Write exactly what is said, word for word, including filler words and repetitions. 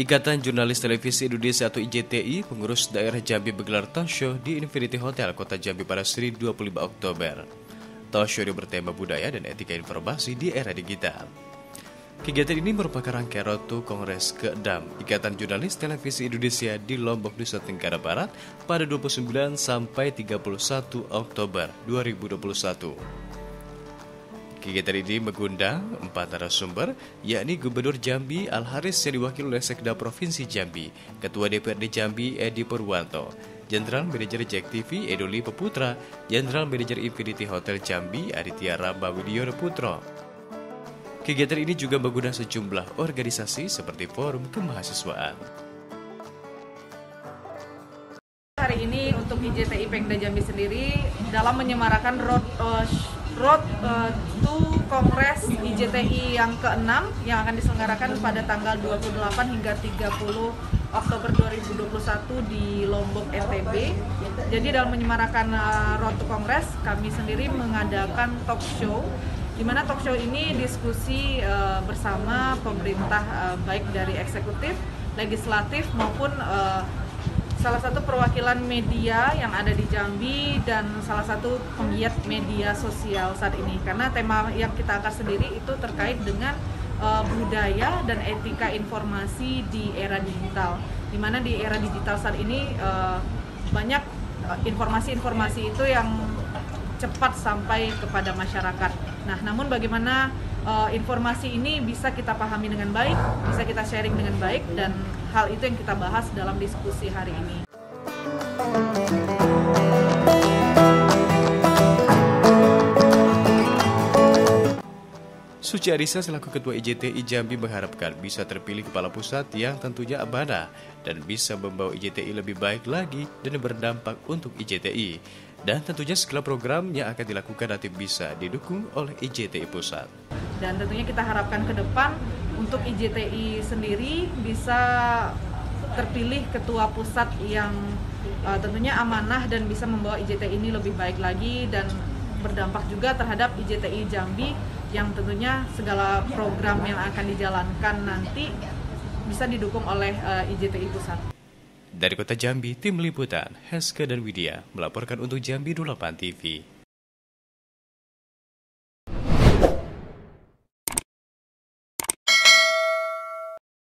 Ikatan Jurnalis Televisi Indonesia atau I J T I pengurus daerah Jambi menggelar talk show di Infinity Hotel Kota Jambi pada Senin dua puluh lima Oktober. Talk show ini bertema budaya dan etika informasi di era digital. Kegiatan ini merupakan rangkaian Rotu Kongres ke enam Ikatan Jurnalis Televisi Indonesia di Lombok, Nusa Tenggara Barat pada dua puluh sembilan sampai tiga puluh satu Oktober dua ribu dua puluh satu. Kegiatan ini mengundang empat narasumber, yakni Gubernur Jambi Al-Haris yang diwakili oleh Sekda Provinsi Jambi, Ketua D P R D Jambi Edi Purwanto, Jenderal Manajer Jack T V Edoli Peputra, Jenderal Manajer Infinity Hotel Jambi Aditya Ramba Widiono Putro. Kegiatan ini juga mengundang sejumlah organisasi seperti Forum Kemahasiswaan. Hari ini untuk I J T I Pemda Jambi sendiri dalam menyemarakan road uh, Road uh, to Kongres I J T I yang keenam yang akan diselenggarakan pada tanggal dua puluh delapan hingga tiga puluh Oktober dua ribu dua puluh satu di Lombok, N T B. Jadi dalam menyemarakan uh, Road to Kongres, kami sendiri mengadakan talk show, di mana talk show ini diskusi uh, bersama pemerintah uh, baik dari eksekutif, legislatif maupun uh, salah satu perwakilan media yang ada di Jambi dan salah satu penggiat media sosial saat ini. Karena tema yang kita angkat sendiri itu terkait dengan uh, budaya dan etika informasi di era digital. Di mana di era digital saat ini uh, banyak uh, informasi-informasi itu yang cepat sampai kepada masyarakat. Nah, namun bagaimana uh, informasi ini bisa kita pahami dengan baik, bisa kita sharing dengan baik, dan hal itu yang kita bahas dalam diskusi hari ini. Suci Arisa selaku Ketua I J T I Jambi mengharapkan bisa terpilih kepala pusat yang tentunya amanah dan bisa membawa I J T I lebih baik lagi dan berdampak untuk I J T I. Dan tentunya segala program yang akan dilakukan nanti bisa didukung oleh I J T I Pusat. Dan tentunya kita harapkan ke depan untuk I J T I sendiri bisa terpilih ketua pusat yang uh, tentunya amanah dan bisa membawa I J T I ini lebih baik lagi dan berdampak juga terhadap I J T I Jambi yang tentunya segala program yang akan dijalankan nanti bisa didukung oleh uh, I J T I Pusat. Dari Kota Jambi, Tim Liputan, Heske dan Widya melaporkan untuk Jambi dua puluh delapan T V.